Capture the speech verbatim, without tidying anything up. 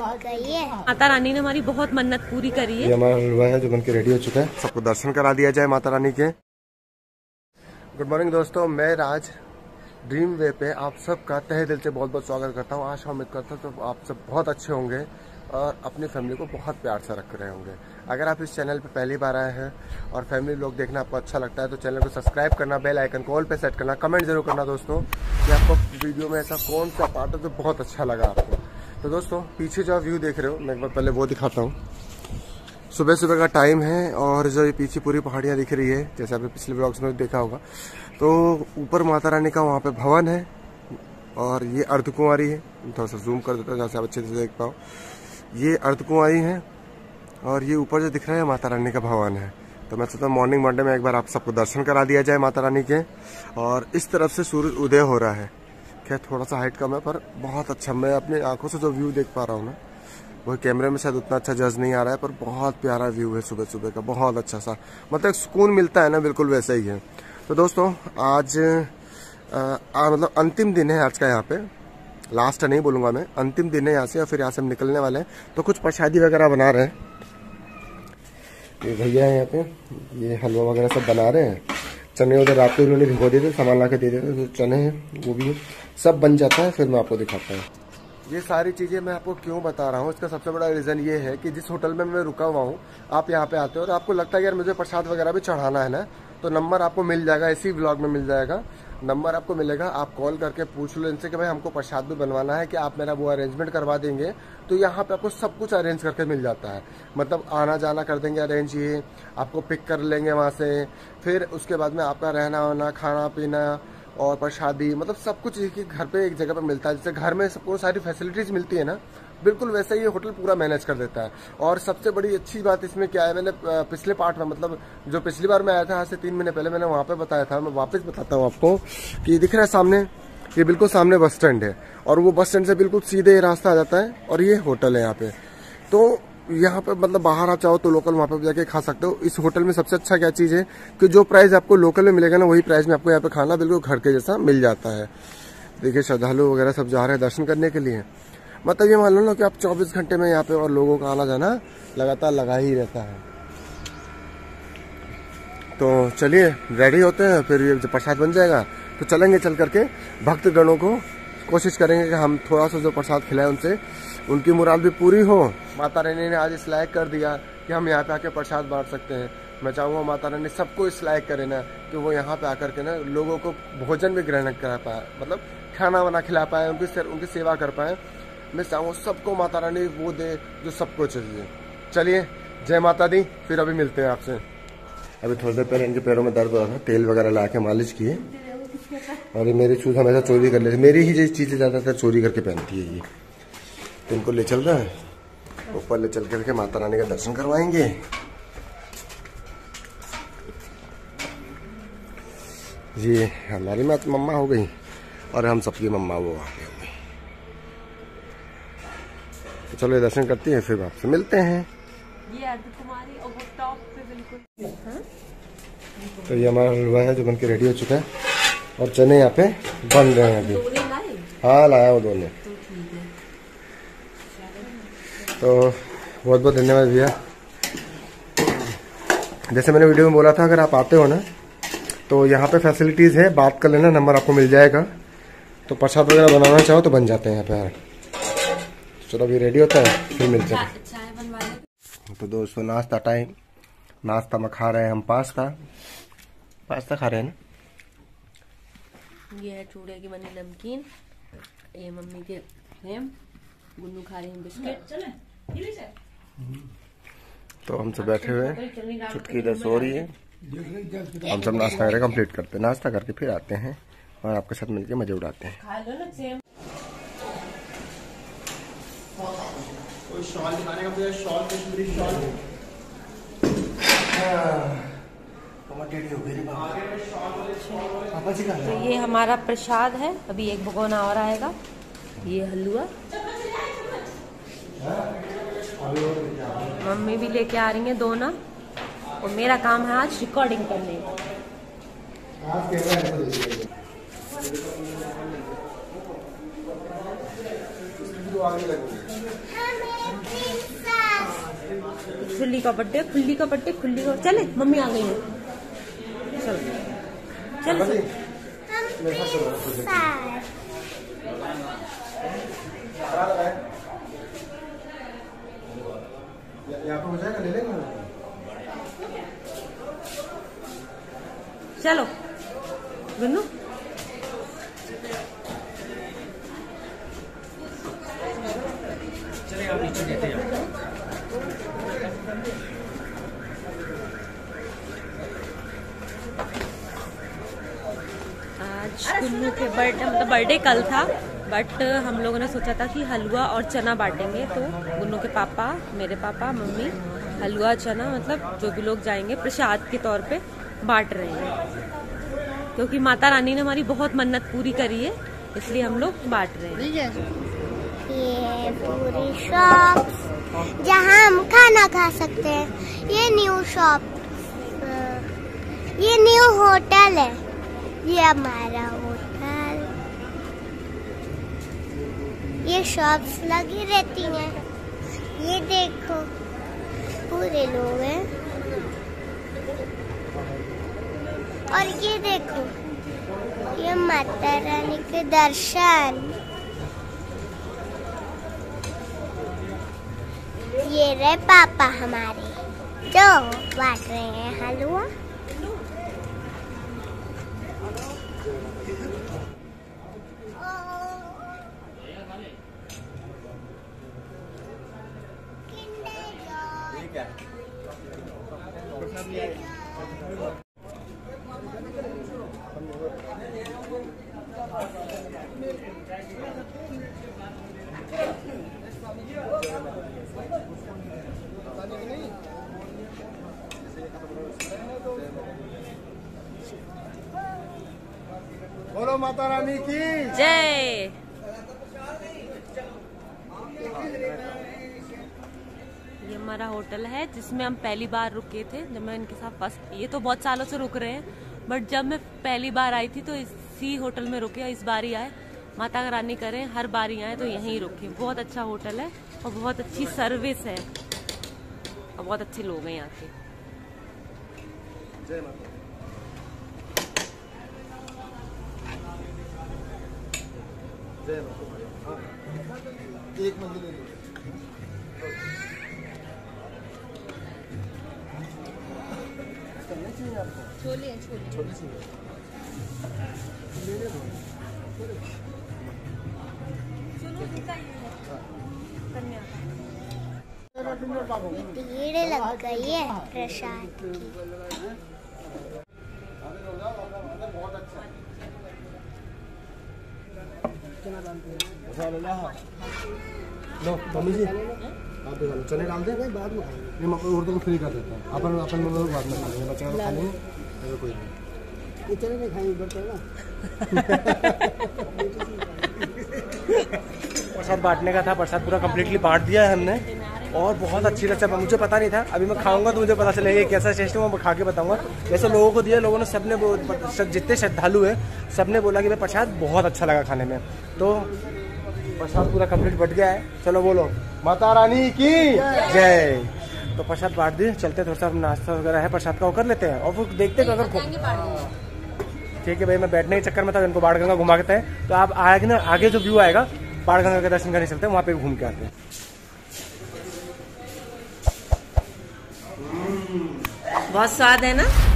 गई है। माता रानी ने हमारी बहुत मन्नत पूरी करी है। ये हमारा हलवा है जो बनके रेडी हो चुका है। सबको दर्शन करा दिया जाए माता रानी के। गुड मॉर्निंग दोस्तों, मैं राज ड्रीम वे पे आप सबका तहे दिल से बहुत बहुत स्वागत करता हूँ। आशा उम्मीद करता हूँ तो आप सब बहुत अच्छे होंगे और अपनी फैमिली को बहुत प्यार से रख रहे होंगे। अगर आप इस चैनल पे पहली बार आए हैं और फैमिली लोग देखना आपको अच्छा लगता है तो चैनल को सब्सक्राइब करना, बेल आइकन को ऑल पे सेट करना, कमेंट जरूर करना दोस्तों कि आपको वीडियो में ऐसा कौन सा पार्ट है जो बहुत अच्छा लगा आपको। तो दोस्तों पीछे जो व्यू देख रहे हो मैं एक बार पहले वो दिखाता हूँ। सुबह सुबह का टाइम है और जो ये पीछे पूरी पहाड़ियाँ दिख रही है जैसे आपने पिछले ब्लॉग्स में देखा होगा, तो ऊपर माता रानी का वहाँ पे भवन है और ये अर्धकुंवारी है। थोड़ा सा जूम कर देता हूँ जैसे आप अच्छे से देख पाओ। ये अर्धकुंवारी है और ये ऊपर जो दिख रहा है माता रानी का भवन है। तो मैं सोचता हूँ मॉर्निंग मंडे में एक बार आप सबको दर्शन करा दिया जाए माता रानी के। और इस तरफ से सूरज उदय हो रहा है। खैर थोड़ा सा हाइट कम है पर बहुत अच्छा, मैं अपनी आंखों से जो व्यू देख पा रहा हूँ ना वो कैमरे में शायद उतना अच्छा जज नहीं आ रहा है पर बहुत प्यारा व्यू है सुबह सुबह का, बहुत अच्छा सा, मतलब सुकून मिलता है ना, बिल्कुल वैसा ही है। तो दोस्तों आज आ, आ, मतलब अंतिम दिन है आज का, यहाँ पे लास्ट नहीं बोलूँगा मैं, अंतिम दिन है यहाँ से और फिर यहाँ से हम निकलने वाले हैं। तो कुछ प्रसादी वगैरह बना रहे हैं ये भैया है यहाँ पे, ये हलवा वगैरह सब बना रहे हैं। चने उधर रात को उन्होंने भिगो दिए थे, सामान ला के दे देते, तो चने हैं वो भी सब बन जाता है, फिर मैं आपको दिखाता हूँ। ये सारी चीज़ें मैं आपको क्यों बता रहा हूँ, इसका सबसे बड़ा रीज़न ये है कि जिस होटल में मैं रुका हुआ हूँ आप यहाँ पे आते हो और आपको लगता है यार मुझे प्रसाद वगैरह भी चढ़ाना है ना, तो नंबर आपको मिल जाएगा, इसी व्लॉग में मिल जाएगा नंबर आपको मिलेगा। आप कॉल करके पूछ लो इनसे कि भाई हमको प्रसाद भी बनवाना है कि आप मेरा वो अरेंजमेंट करवा देंगे, तो यहाँ पे आपको सब कुछ अरेंज करके मिल जाता है। मतलब आना जाना कर देंगे अरेंज, ये आपको पिक कर लेंगे वहाँ से, फिर उसके बाद में आपका रहना वहना, खाना पीना और प्रसादी, मतलब सब कुछ एक घर पे एक जगह पे मिलता है। जैसे घर में सबको सारी फैसिलिटीज मिलती है ना, बिल्कुल वैसा ही होटल पूरा मैनेज कर देता है। और सबसे बड़ी अच्छी बात इसमें क्या है, मैंने पिछले पार्ट में, मतलब जो पिछली बार मैं आया था आज से तीन महीने पहले, मैंने वहाँ पे बताया था, मैं वापस बताता हूँ आपको कि दिख रहा है सामने, ये बिल्कुल सामने बस स्टैंड है और वो बस स्टैंड से बिल्कुल सीधे रास्ता आ जाता है और ये होटल है यहाँ पे। तो यहाँ पे मतलब बाहर आ चाहो तो लोकल वहाँ पे जाके खा सकते हो। इस होटल में सबसे अच्छा क्या चीज़ है कि जो प्राइस आपको लोकल में मिलेगा ना वही प्राइस में आपको यहाँ पे खाना बिल्कुल घर के जैसा मिल जाता है। देखिए श्रद्धालु वगैरह सब जा रहे हैं दर्शन करने के लिए। मतलब ये मान लो ना कि आप चौबीस घंटे में यहाँ पे और लोगों का आना जाना लगातार लगा ही रहता है। तो चलिए रेडी होते हैं, फिर ये जब प्रसाद बन जाएगा तो चलेंगे, चल करके भक्तगणों को कोशिश करेंगे कि हम थोड़ा सा जो प्रसाद खिलाएं उनसे उनकी मुराद भी पूरी हो। माता रानी ने आज इस लायक कर दिया कि हम यहाँ पे आके प्रसाद बांट सकते हैं। मैं चाहूँगा माता रानी सबको इस लायक करे ना कि वो यहाँ पे आकर के ना लोगों को भोजन भी ग्रहण करा पाए, मतलब खाना वाना खिला पाए, उनकी उनकी सेवा कर पाए। मैं चाहूँगा सबको माता रानी वो दे जो सबको चाहिए। चलिए जय माता दी, फिर अभी मिलते हैं आपसे। अभी थोड़ी देर पहले इनके पैरों में दर्द हो रहा था, तेल वगैरह ला के मालिश किए और ये मेरी शूज हमेशा चोरी कर लेते, मेरी ही चीज़ें ज़्यादातर चोरी करके पहनती है ये। तो इनको ले चल रहा है ऊपर, ले चल करके माता रानी का दर्शन करवाएंगे। ये हमारी मात मम्मा हो गई और हम सबकी मम्मा वो आ गई। तो चलो ये दर्शन करती हैं फिर आपसे मिलते हैं। ये अर्धकुमारी और वो टॉप पे बिल्कुल। तो ये हमारा हलवा है जो बनके रेडी हो चुका है और चने यहाँ पे बन रहे हैं अभी। हाँ लाया वो दोनों। तो बहुत बहुत धन्यवाद भैया। जैसे मैंने वीडियो में बोला था अगर आप आते हो ना तो यहाँ पे फैसिलिटीज़ है, बात कर लेना, नंबर आपको मिल जाएगा। तो प्रसाद वगैरह बनाना चाहो तो बन जाते हैं यहाँ पे। चलो अभी रेडी होता है फिर मिलते हैं। तो दोस्तों नाश्ता टाइम, नाश्ता में खा रहे हैं हम पास्ता, पास्ता खा रहे हैं ना। ये है चूड़े की बनी नमकीन, ये मम्मी के हैं, गुन्नू खा रही हैं बिस्किट। तो हम सब बैठे हुए हैं, चुटकी इधर सो रही है, हम सब नाश्ता करके कंप्लीट करते हैं। नाश्ता करके फिर आते हैं और आपके साथ मिलके मजे उड़ाते हैं। शॉल दिखाने का, शॉल कश्मीरी शॉल। तो ये हमारा प्रसाद है, अभी एक भगोना और आएगा। ये हलवा मम्मी भी लेके आ रही है दो ना, और मेरा काम है आज रिकॉर्डिंग करने का। आगे लगेंगे। खुली का बर्थडे, खुली का बर्थडे, खुली का। चले मम्मी आ गई है, चलो चलो चलो। यहाँ पे हो जाएगा, ले लेंगे। चलो गुन्नू, चलेगा नीचे देते जाओ। आज गुन्नू के बर्थडे, मतलब बर्थडे कल था, बट हम लोगों ने सोचा था कि हलवा और चना बांटेंगे। तो गुन्नू के पापा, मेरे पापा, मम्मी हलवा चना, मतलब जो भी लोग जाएंगे प्रसाद के तौर पे बांट रहे हैं, क्योंकि माता रानी ने हमारी बहुत मन्नत पूरी करी है, इसलिए हम लोग बांट रहे हैं। ये पूरी शॉप जहाँ हम खाना खा सकते हैं। ये न्यू शॉप, ये न्यू होटल है, ये हमारा होटल। ये शॉप्स लगी रहती हैं। ये देखो पूरे लोग हैं, और ये देखो ये माता रानी के दर्शन। ये रहे पापा हमारे जो बांट रहे हैं हलवा। बोलो माता रानी की जय। ये हमारा होटल है जिसमें हम पहली बार रुके थे, जब मैं इनके साथ फर्स्ट, ये तो बहुत सालों से रुक रहे हैं, बट जब मैं पहली बार आई थी तो इसी होटल में रुके, इस बार ही आए। माता रानी करें हर बार ही आए तो यहीं रुके। बहुत अच्छा होटल है और बहुत अच्छी सर्विस है और बहुत अच्छे लोग हैं यहाँ के। जय माता। जय माता। एक मंदिर ले लो। छोले छोले छोले से ले ले दो। भीड़ लग गई है प्रसाद की। लो मम्मी जी आप भी डालो, चने डाल दें बाद में खाएंगे। ये उर्दू को फ्री कर देता है, अपन अपन लोग बाद में खाएंगे, बच्चे लोग खा लेंगे, तो कोई नहीं। इतने नहीं खाएंगे बच्चे ना। प्रसाद बांटने का था, प्रसाद पूरा कंप्लीटली बांट दिया है हमने, और बहुत अच्छी लगता है। मुझे पता नहीं था, अभी मैं खाऊंगा तो मुझे पता चलेगा कैसा टेस्ट है, मैं खा के बताऊंगा। जैसे लोगों को दिया, लोगों ने सबने, जितने श्रद्धालु है सबने बोला कि भाई प्रसाद बहुत अच्छा लगा खाने में, तो प्रसाद पूरा कंप्लीट बट गया है। चलो बोलो माता रानी की जय। तो प्रसाद बांट दिए, चलते थोड़ा सा नाश्ता वगैरह है प्रसाद का वो कर लेते हैं, और फिर देखते हैं अगर ठीक है भाई। मैं बैठने के चक्कर में था, इनको बाढ़ गंगा घुमाते हैं, तो आप आगे ना, आगे जो व्यू आएगा बाढ़ गंगा के दर्शन करने चलते हैं, वहाँ पे घूम के आते हैं। बहुत स्वाद है ना।